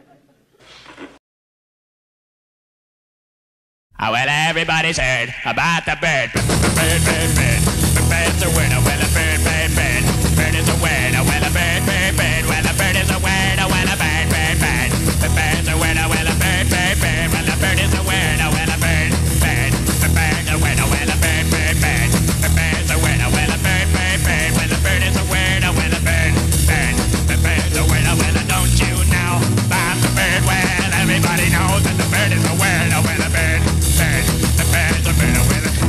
Oh, well, everybody's heard about the bird. Bird, bird, bird. The bird's a word. Oh, well, a bird, bird, bird. Bird is a word. Oh, well, a bird, bird, bird. Well, a bird is a word. Oh, well, a bird, bird, bird. The bird's a word. Oh, well, a bird, bird, bird. Well, a bird is a word. Oh, well, a bird, bird. The bird's a word. Oh, well, a bird, bird, bird. The bird's a word. Oh, well, a bird, bird, bird. Well, the bird is a word. Oh, well, a bird, bird. The bird's a word. Oh, well, don't you know about the bird? Well, everybody knows that the bird is a word. Oh, well, a bird. The bird's a bird with it.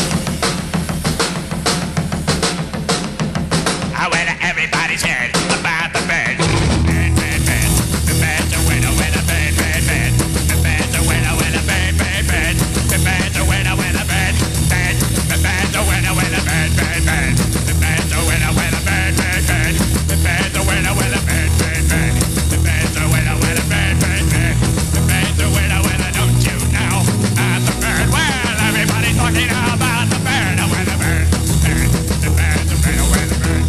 Oh, well, everybody's heard about the bird. Bird, bird, bird. The bird's a winner with a bird, bird, bird. The bird's a winner with a bird, bird, bird. The bird's a winner with a bird, bird. The bird's a winner with a bird, bird, bird. The bird's a winner with a bird, bird, bird. The bird's a winner with a bird, bird, bird. The bird's a winner with a bird, bird, bird. The bird's a winner with a don't you know the bird? Well, everybody's talking about the bird, with the bird, bird. The bird's a winner with a bird.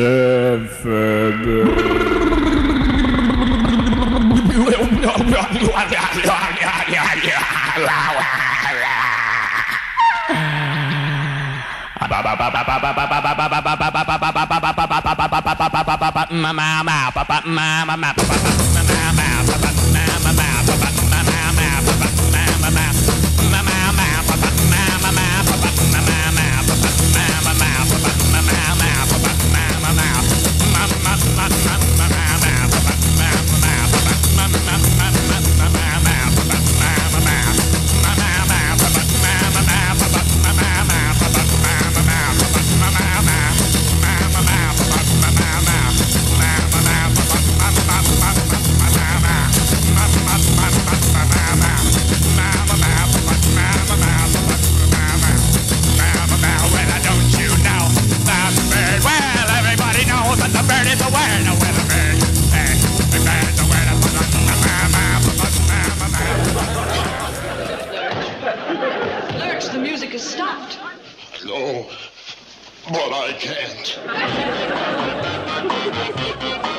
The music has stopped. No, but I can't.